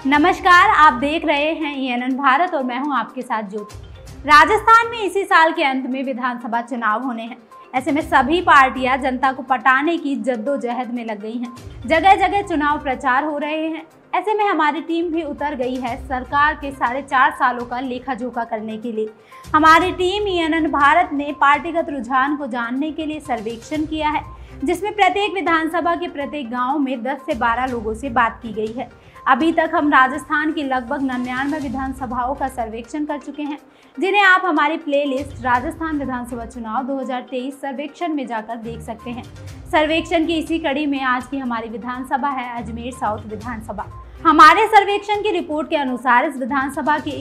नमस्कार, आप देख रहे हैं ENN भारत और मैं हूं आपके साथ ज्योति। राजस्थान में इसी साल के अंत में विधानसभा चुनाव होने हैं। ऐसे में सभी पार्टियां जनता को पटाने की जद्दोजहद में लग गई हैं। जगह जगह चुनाव प्रचार हो रहे हैं। ऐसे में हमारी टीम भी उतर गई है सरकार के 4.5 सालों का लेखा जोखा करने के लिए। हमारी टीम ENN भारत ने पार्टीगत रुझान को जानने के लिए सर्वेक्षण किया है, जिसमें प्रत्येक विधानसभा के प्रत्येक गांव में 10 से 12 लोगों से बात की गई है। अभी तक हम राजस्थान की लगभग 99 विधानसभाओं का सर्वेक्षण कर चुके हैं, जिन्हें आप हमारी प्लेलिस्ट राजस्थान विधानसभा चुनाव 2023 सर्वेक्षण में जाकर देख सकते हैं। सर्वेक्षण की इसी कड़ी में आज की हमारी विधानसभा है अजमेर साउथ विधानसभा। हमारे सर्वेक्षण की रिपोर्ट के अनुसार इस विधानसभा की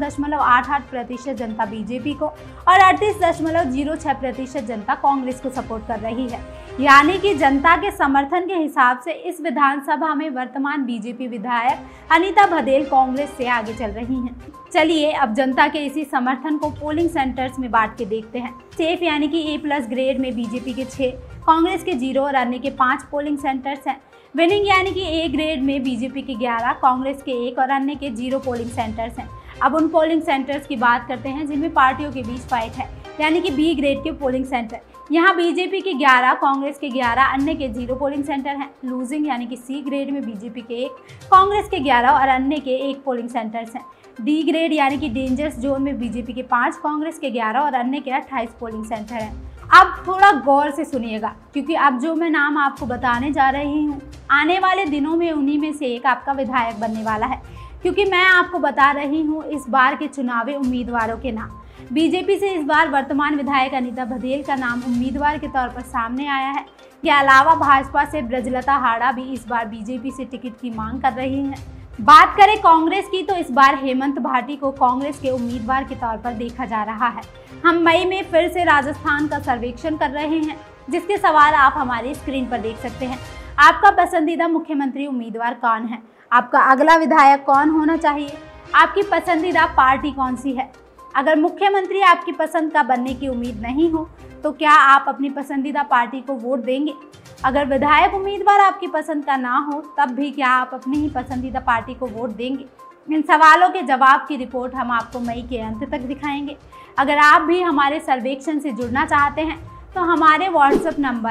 51.88% जनता बीजेपी को और 38.06% जनता कांग्रेस को सपोर्ट कर रही है। यानी कि जनता के समर्थन के हिसाब से इस विधानसभा में वर्तमान बीजेपी विधायक अनीता भदेल कांग्रेस से आगे चल रही हैं। चलिए अब जनता के इसी समर्थन को पोलिंग सेंटर्स में बांट के देखते हैं। सेफ यानी कि A+ ग्रेड में बीजेपी के 6, कांग्रेस के 0 और अन्य के 5 पोलिंग सेंटर्स हैं। विनिंग यानी कि A ग्रेड में बीजेपी के 11, कांग्रेस के 1 और अन्य के 0 पोलिंग सेंटर्स हैं। अब उन पोलिंग सेंटर्स की बात करते हैं जिनमें पार्टियों के बीच फाइट है, यानी कि B ग्रेड के पोलिंग सेंटर। यहाँ बीजेपी के 11, कांग्रेस के 11, अन्य के 0 पोलिंग सेंटर हैं। लूजिंग यानी कि C ग्रेड में बीजेपी के 1, कांग्रेस के 11 और अन्य के 1 पोलिंग सेंटर्स हैं। D ग्रेड यानी कि डेंजरस जोन में बीजेपी के 5, कांग्रेस के 11 और अन्य के 28 पोलिंग सेंटर हैं। अब थोड़ा गौर से सुनिएगा, क्योंकि अब जो मैं नाम आपको बताने जा रही हूँ, आने वाले दिनों में उन्हीं में से एक आपका विधायक बनने वाला है। क्योंकि मैं आपको बता रही हूँ इस बार के चुनावी उम्मीदवारों के नाम। बीजेपी से इस बार वर्तमान विधायक अनीता भदेल का नाम उम्मीदवार के तौर पर सामने आया है। के अलावा भाजपा से ब्रजलता हाड़ा भी इस बार बीजेपी से टिकट की मांग कर रही हैं। बात करें कांग्रेस की तो इस बार हेमंत भाटी को कांग्रेस के उम्मीदवार के तौर पर देखा जा रहा है। हम मई में फिर से राजस्थान का सर्वेक्षण कर रहे हैं, जिसके सवाल आप हमारी स्क्रीन पर देख सकते हैं। आपका पसंदीदा मुख्यमंत्री उम्मीदवार कौन है? आपका अगला विधायक कौन होना चाहिए? आपकी पसंदीदा पार्टी कौन सी है? अगर मुख्यमंत्री आपकी पसंद का बनने की उम्मीद नहीं हो तो क्या आप अपनी पसंदीदा पार्टी को वोट देंगे? अगर विधायक उम्मीदवार आपकी पसंद का ना हो तब भी क्या आप अपनी ही पसंदीदा पार्टी को वोट देंगे? इन सवालों के जवाब की रिपोर्ट हम आपको मई के अंत तक दिखाएंगे। अगर आप भी हमारे सर्वेक्षण से जुड़ना चाहते हैं तो हमारे व्हाट्सएप नंबर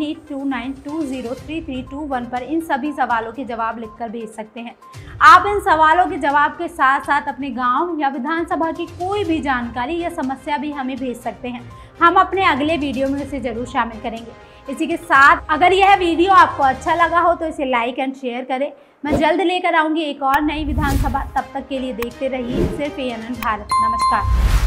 9829203321 पर इन सभी सवालों के जवाब लिखकर भेज सकते हैं। आप इन सवालों के जवाब के साथ साथ अपने गांव या विधानसभा की कोई भी जानकारी या समस्या भी हमें भेज सकते हैं। हम अपने अगले वीडियो में इसे जरूर शामिल करेंगे। इसी के साथ अगर यह वीडियो आपको अच्छा लगा हो तो इसे लाइक एंड शेयर करें। मैं जल्द लेकर आऊँगी एक और नई विधानसभा। तब तक के लिए देखते रहिए सिर्फ ENN भारत। नमस्कार।